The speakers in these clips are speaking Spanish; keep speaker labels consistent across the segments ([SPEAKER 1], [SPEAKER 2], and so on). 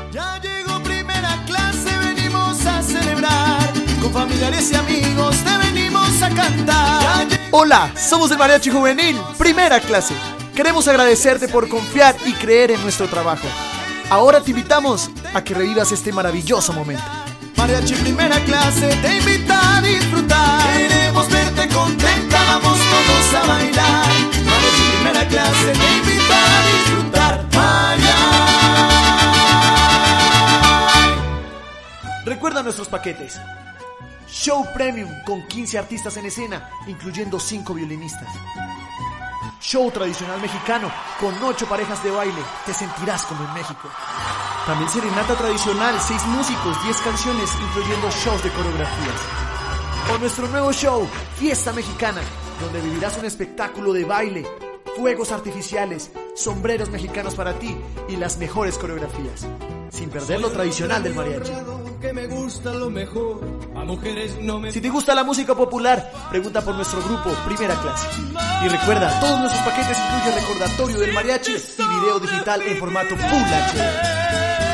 [SPEAKER 1] Ya llegó primera clase, venimos a celebrar. Con familiares y amigos te venimos a cantar.
[SPEAKER 2] Hola, somos el Mariachi Juvenil, primera clase. Queremos agradecerte por confiar y creer en nuestro trabajo. Ahora te invitamos a que revivas este maravilloso momento.
[SPEAKER 1] Mariachi primera clase te invita a disfrutar. Queremos verte contenta, vamos todos a bailar. Mariachi primera clase te invita a disfrutar.
[SPEAKER 2] Recuerda nuestros paquetes. Show Premium con 15 artistas en escena, incluyendo 5 violinistas. Show tradicional mexicano con 8 parejas de baile. Te sentirás como en México. También serenata tradicional, 6 músicos, 10 canciones, incluyendo shows de coreografías. O nuestro nuevo show, Fiesta Mexicana, donde vivirás un espectáculo de baile, fuegos artificiales, sombreros mexicanos para ti y las mejores coreografías, sin perder lo tradicional del mariachi. Si te gusta la música popular, pregunta por nuestro grupo Primera Clase. Y recuerda, todos nuestros paquetes incluyen recordatorio del mariachi y video digital en formato Full HD.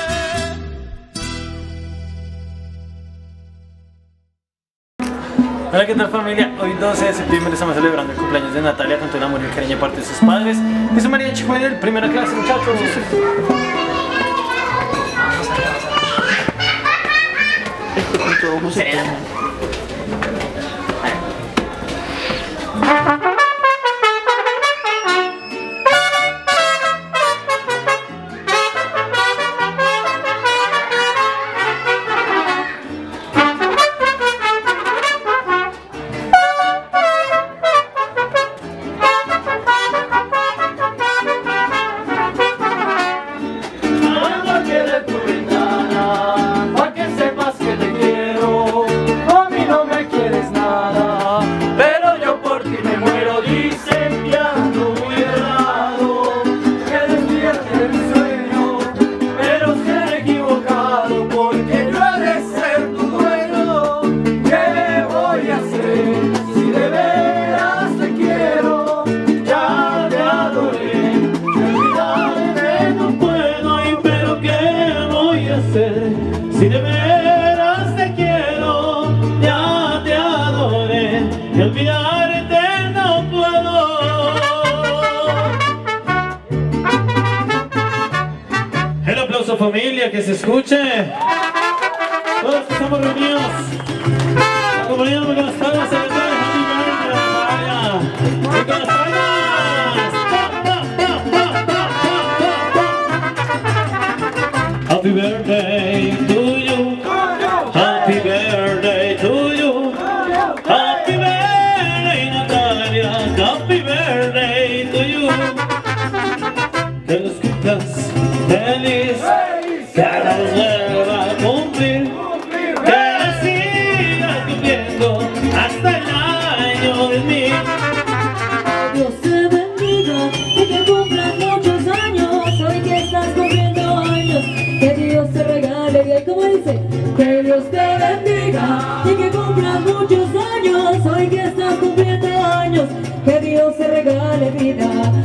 [SPEAKER 3] Hola, ¿qué tal familia? Hoy 12 de septiembre estamos celebrando el cumpleaños de Natalia con todo el amor y el cariño de parte de sus padres. Es un mariachi juvenil, primera clase, muchachos.
[SPEAKER 4] Si de veras te quiero, ya te adoré, y olvidarte no puedo. El aplauso familia, que se escuche. Todos que estamos reunidos, acompañándonos con las palmas en el cielo. Y con las palmas. Happy birthday to you. Happy birthday to you. Happy birthday Natalia. Happy birthday to you. Que los cumplas feliz. Que los vuelva a cumplir. Que las sigas cumpliendo hasta el año de mí.
[SPEAKER 5] Dios te bendiga y que cumplas muchos años. Hoy que estás cumpliendo años. Que Dios te regale bien, como dice. Que Dios te bendiga y que cumplas muchos años. Hoy que estás cumpliendo años. Que Dios te regale vida.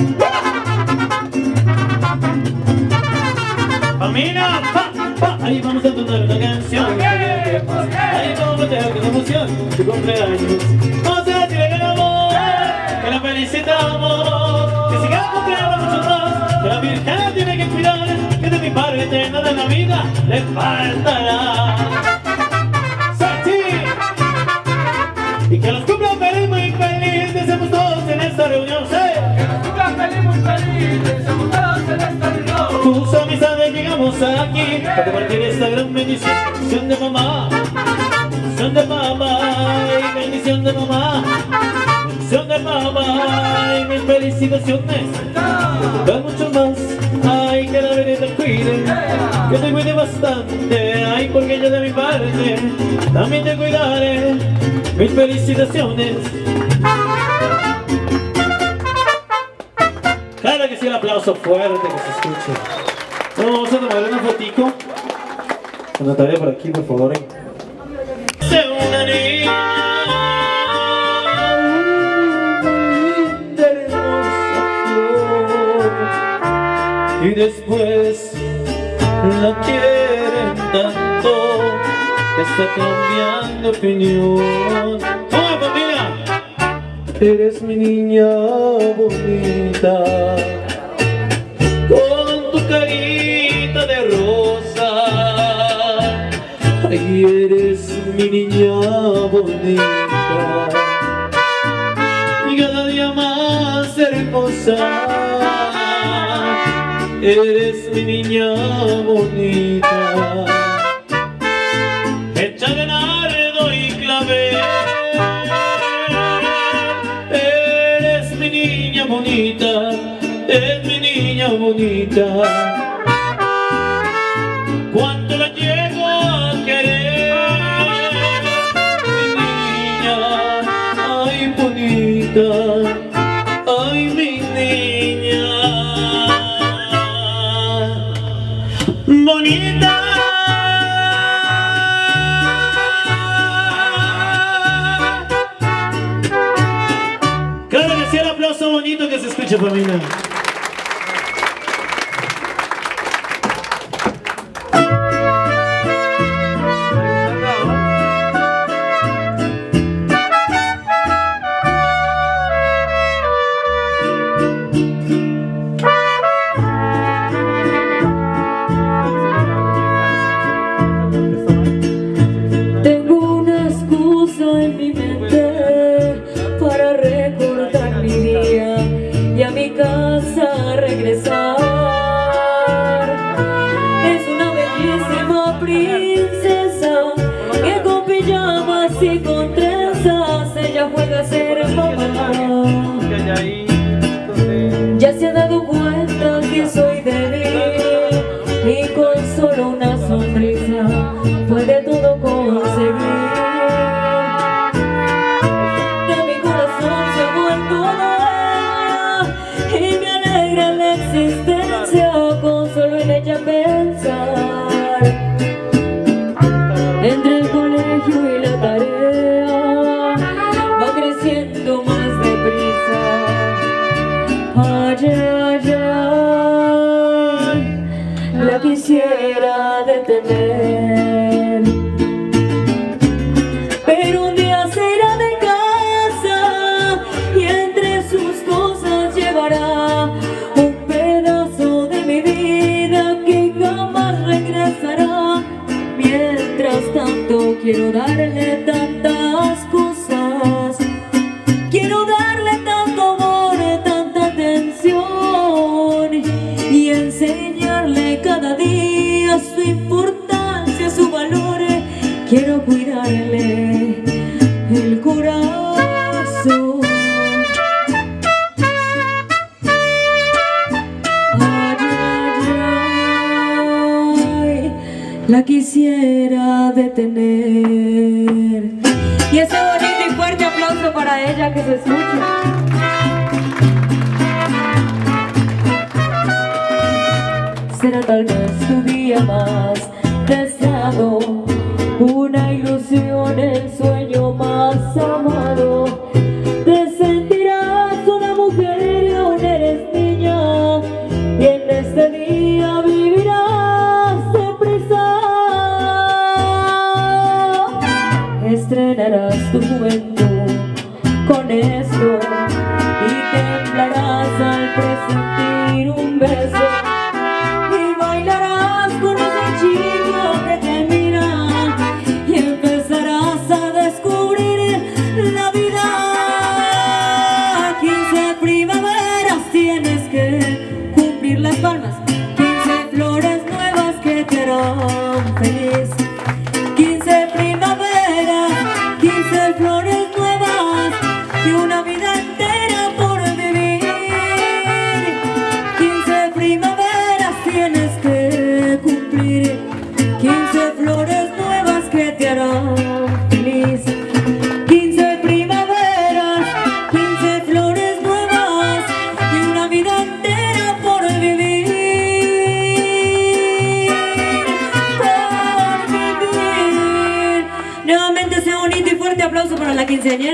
[SPEAKER 4] Familia, ahí vamos a entonar una canción. Ahí vamos a tener una emoción. Tu cumpleaños. Vamos a decirle que el amor, que la felicitamos, que sigamos cumpliendo muchos más. Que la Virgen tiene que cuidar, que de mi parte nada en la vida le faltará. ¡Sí! Y que los cumplan feliz, muy feliz, deseamos todos en esta reunión. ¡Sí! Que los cumplan feliz, muy feliz, deseamos todos en esta reunión. Tus amistades llegamos aquí para compartir esta gran bendición. Bendición de mamá, bendición de papá y bendición de mamá. Bendición de mamá y mis felicitaciones. Que mucho más. Ay, que la Virgen te cuide, que te cuide bastante. Ay, porque yo de mi parte también te cuidaré. Mis felicitaciones. Claro que sí, el aplauso fuerte que se escuche. Bueno, vamos a tomar una fotico con Natalia por aquí, por favor. De una niña de hermosa flor, y después la quieren tanto que está cambiando opinión. ¡Toma, familia! Eres mi niña bonita, con tu carita de rosa. Ay, eres mi niña bonita, y cada día más hermosa. Eres mi niña bonita, hecha de nardo y clavel. Eres mi niña bonita, es mi niña bonita. Cuánto la llego a querer, mi niña, ay bonita, ay mi niña bonita. Cada vez el aplauso bonito que se escuche, familia.
[SPEAKER 5] Y con trenzas ella juega a ser mamá. Ya se ha dado cuenta que soy débil y con solo una sonrisa puede todo conseguir. De mi corazón se ha vuelto nada y me alegra la existencia con solo en ella pensar. Entre el colegio y la tarea va creciendo más deprisa. Ay, ay, ay, la quisiera detener, pero un día se irá de casa y entre sus cosas llevará un pedazo de mi vida que jamás regresará. Mientras tanto quiero darle tantas cosas, quiero darle tanto amor, tanta atención y enseñarle cada día su importancia, su valor. Quiero cuidarle el corazón. Ay, ay, ay, la quisiera detener. Y ese bonito y fuerte aplauso para ella, que se escuche. Será tal vez tu día más deseado, una ilusión, el sueño más amado. Te sentirás una mujer y aún eres niña, y en este día vivirás deprisa. Estrenarás tu juventud con esto y temblarás al presentir un beso. Palmas, 15 flores nuevas que te harán feliz. 15 primaveras, 15 flores nuevas y una vida entera por vivir. 15 primaveras tienes que cumplir, 15 flores nuevas que te harán feliz. 15 primaveras, 15 flores nuevas y una vida entera por vivir. Nuevamente ese bonito y fuerte aplauso para la quinceañera.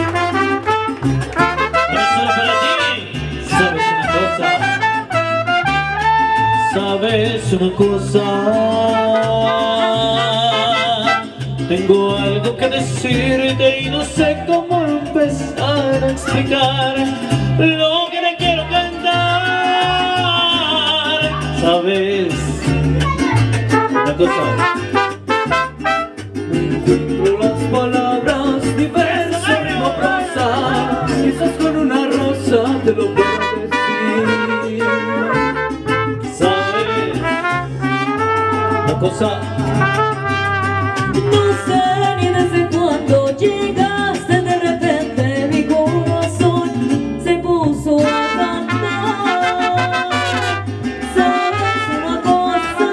[SPEAKER 4] Eso es para ti. ¿Sabes una cosa? Sabes una cosa, tengo algo que decirte y no sé cómo empezar a explicar lo que te quiero cantar. Sabes una cosa, no encuentro las palabras ni verso ni prosa, quizás con una rosa te lo puedo decir. Sabes una cosa,
[SPEAKER 5] no sé ni desde cuándo llegaste, de repente mi corazón se puso a cantar. ¿Sabes una cosa?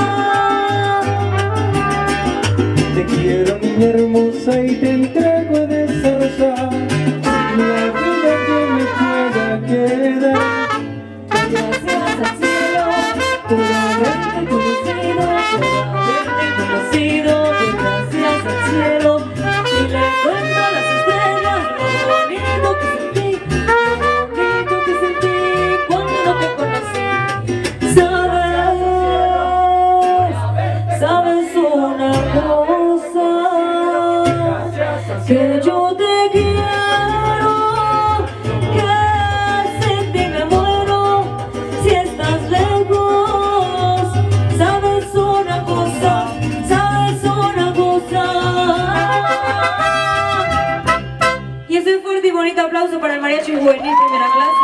[SPEAKER 4] te quiero niña hermosa y te entrego de esa rosa la vida que me pueda quedar.
[SPEAKER 5] Gracias al cielo por haberte conocido, gracias al cielo. Y le cuento a las estrellas lo bonito que sentí, cuando te conocí. Sabes una cosa, que yo te quiero, que sin ti me muero si estás lejos. Sabes una cosa, y ese fuerte y bonito aplauso para el mariachi juvenil primera clase.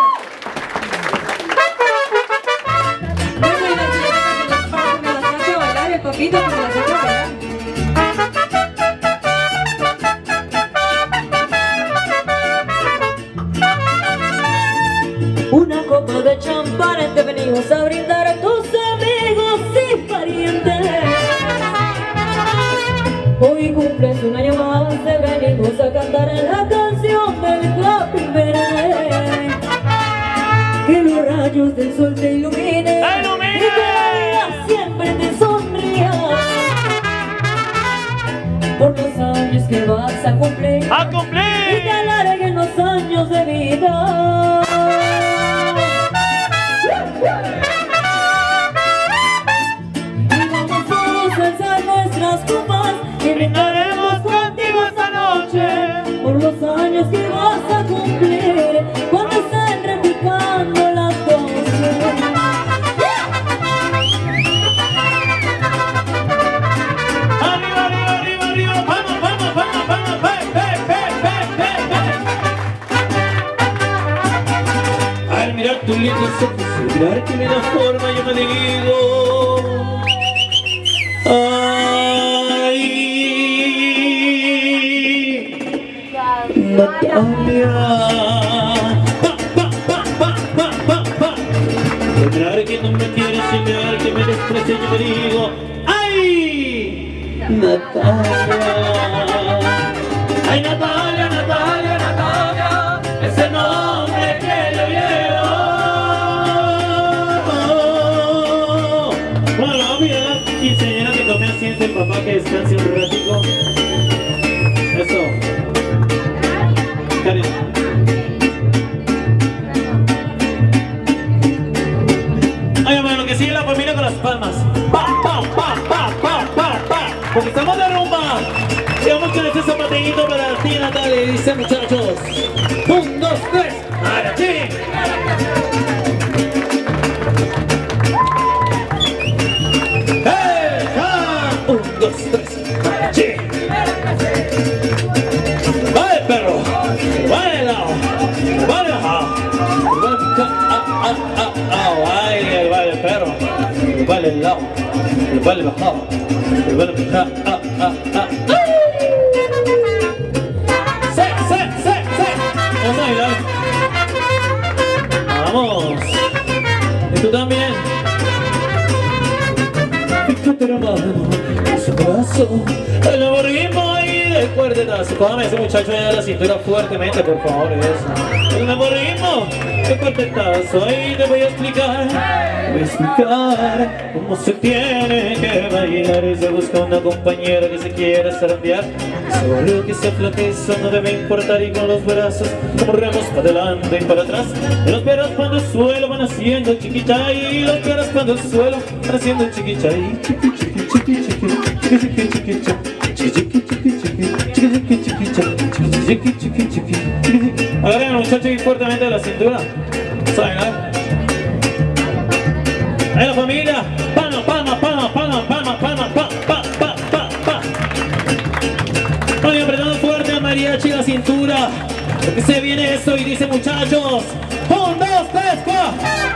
[SPEAKER 5] Bueno, y las chicas que las pasan, me las hace bailar, el papito que me las hace bailar. Una copa de champán te venimos a brindar a tus amigos y parientes. Hoy cumples un año más, te venimos a cantar en la canción del Happy Birthday. Que los rayos del sol te iluminen, y que la vida siempre te sonría por los años que vas a cumplir. Y te alarguen los años de vida. Y vamos todos a alzar nuestras copas y brindaremos contigo esta noche por los años que vas a cumplir cuando estén repicando las 12.
[SPEAKER 4] Arriba, arriba, arriba, arriba, vamos, vamos, vamos, vamos, ve. Al mirar tus lindos ojos, al mirar tu linda forma, yo me digo, ay, Natalia. Al mirar que no me quieres y mirar que me desprecia, yo me digo, ay, Natalia. Ay, Natalia, Natalia, Natalia, ese nombre que yo llevo. Bueno, la vida quinceañera que tome asiento el papá, que descanse un ratico. Eso. Karen. Oye, bueno, que sigue la familia con las palmas. Pa, pa, pa, pa, pa, pa, pa. Porque estamos de rumba. Y vamos con este zapatillito para ti, Natalia. Y dice, muchachos, 1, 2, 3, ¡Arachi! ¡Hey! ¡Ah! 1, 2, 3, ¡Arachi! ¡Vale, perro! ¡Vale, ¡vale, ¡vale, vale, perro! ¡Vale, el lado! ¡Vale, bajado! ¡Vale, vamos a bailar. Vamos. Y tú también. Fíjate la mano en su brazo, el aburrismo y de cuerdetazo. Cójame ese muchacho de la cintura fuertemente, por favor. Eso. El aburrismo este cuartetazo y te voy a explicar cómo se tiene que bailar. Y se busca una compañera que se quiera zarandear, solo que sea flaqueza no debe importar. Y con los brazos como remos para adelante y para atrás, y los perros cuando el suelo van haciendo chiquita, y los perros cuando el suelo van haciendo chiquita, y chiqui chiqui chiqui chiqui chiqui chiqui chiqui chiqui chiqui. Agarren al muchacho y fuertemente de la cintura. ¿Saben? Ahí la familia. Palma, palma, palma, palma, palma, palma, pa, pa, pa, pa, pa. Oye, apretando fuerte al mariachi la cintura, porque se viene esto y dice, muchachos, 1, 2, 3, 4.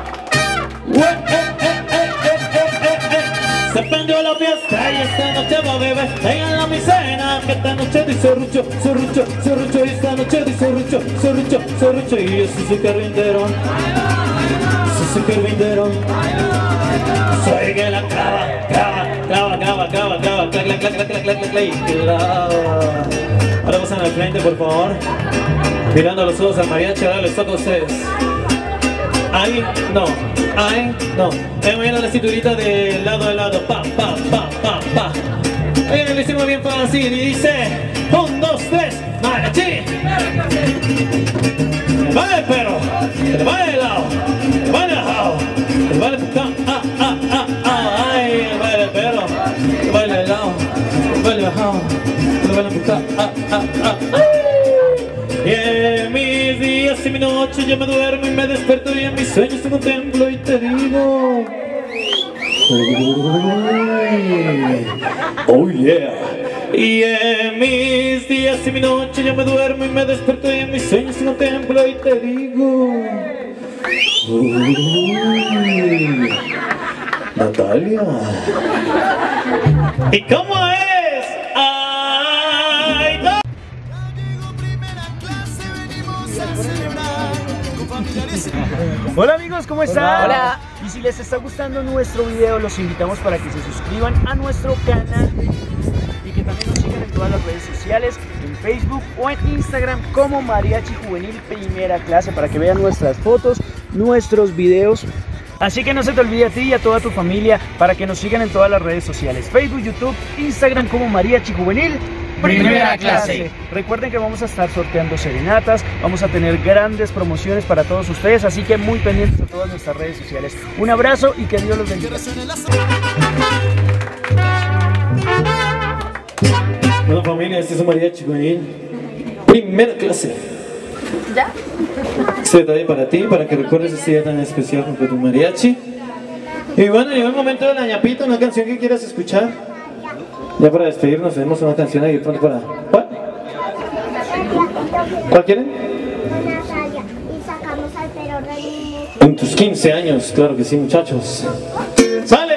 [SPEAKER 4] Se prendió la fiesta y esta noche va a beber. Vengan a mi cena, que esta noche dice rucho, sorrucho, sorrucho. Y esta noche dice rucho, sorrucho, sorrucho. Y yo soy su carpintero, soy su carpintero. Soy que la clava, clava, clava, clava, clava, clava, clac, clac, clac, clac, clac, clac, clac, clava. Ahora pasan al frente, por favor, mirando a los ojos al mariachi. Ahora les toca a ustedes. Ahí, no, ahí, no. Moviendo la cinturita de lado a lado, pa, pa, pa, pa, pa. Oigan, lo hicimos bien fácil y dice 1, 2, 3, mariachi. El baile del perro, el baile del lado, el baile del jao, el baile del puta, ay, el baile del perro, el baile del lado, el baile del jao, el baile del puta, Y en mis días y mi noche yo me duermo y me despierto, y en mis sueños te contemplo y te digo, oh yeah. Y en mis días y mi noche yo me duermo y me despierto, y en mis sueños te contemplo y te digo, Natalia. ¿Y cómo es? ¡Ay, no!
[SPEAKER 2] Hola amigos, ¿cómo están?
[SPEAKER 6] Hola.
[SPEAKER 2] Y si les está gustando nuestro video, los invitamos para que se suscriban a nuestro canal y que también nos sigan en todas las redes sociales, en Facebook o en Instagram como Mariachi Juvenil Primera Clase, para que vean nuestras fotos, nuestros videos. Así que no se te olvide a ti y a toda tu familia para que nos sigan en todas las redes sociales, Facebook, YouTube, Instagram como Mariachi Juvenil
[SPEAKER 6] Primera Clase.
[SPEAKER 2] Recuerden que vamos a estar sorteando serenatas, vamos a tener grandes promociones para todos ustedes, así que muy pendientes de todas nuestras redes sociales. Un abrazo y que Dios los bendiga.
[SPEAKER 4] Bueno familia, este es un Mariachi Juvenil Primera Clase.
[SPEAKER 6] ¿Ya?
[SPEAKER 4] Este detalle para ti, para que recuerdes este día tan especial junto a tu mariachi. Y bueno, llegó el momento de la ñapita, una canción que quieras escuchar. Ya para despedirnos tenemos una canción ahí pronto para... ¿Cuál? ¿Cuál quieren?
[SPEAKER 7] Y sacamos al perro rey.
[SPEAKER 4] En tus 15 años, claro que sí, muchachos. ¡Sale!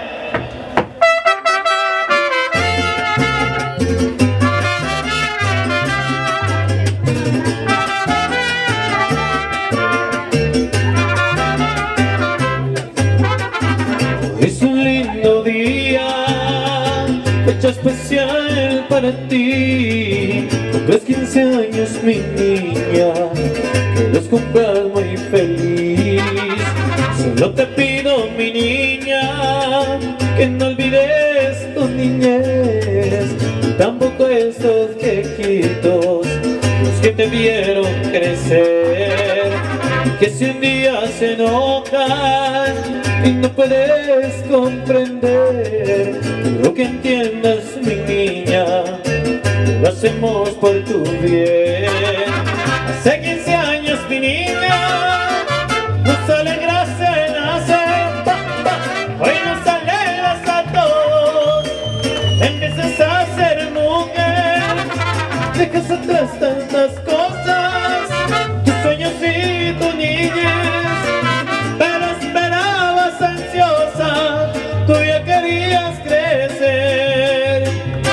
[SPEAKER 4] Es un lindo día, fecha especial para ti. Cumples 15 años, mi niña, que los cumplas muy feliz. Solo te pido, mi niña, que no olvides tu niñez, tampoco estos viejitos, los que te vieron crecer, que si un día se enojan y no puedes comprender, quiero que entiendas, mi niña, lo hacemos por tu bien. Hace 15 años, mi niña, nos alegras de nacer, hoy nos alegras a todos. Empiezas a ser mujer, dejas atrás tantas cosas, tus sueños y tu niñez, pero esperabas ansiosa, tú ya querías crecer.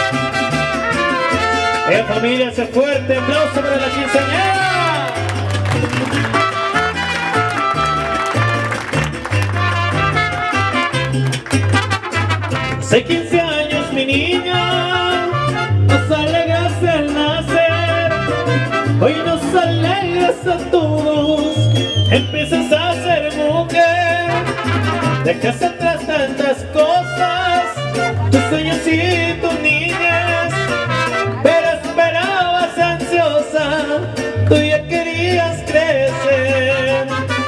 [SPEAKER 4] Familia, se fuerte aplauso para la quinceañera. Hace 15 años, mi niña, nos alegras el nacer, hoy nos alegras a todos. empiezas a ser mujer, dejas atrás tantas cosas, tus sueños y tu niñez, pero esperabas ansiosa, tú ya querías crecer.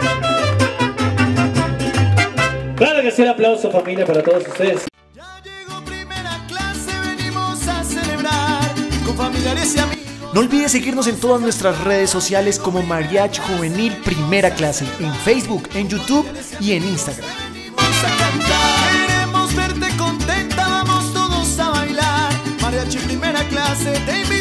[SPEAKER 4] Claro que sí, el aplauso familia para todos ustedes.
[SPEAKER 1] Ya llegó primera clase, venimos a celebrar con familiares y amigos.
[SPEAKER 2] No olvides seguirnos en todas nuestras redes sociales como Mariachi Juvenil Primera Clase, en Facebook, en YouTube y en Instagram.
[SPEAKER 1] Venimos a cantar, queremos verte contenta, vamos todos a bailar. Mariachi Primera Clase te invita.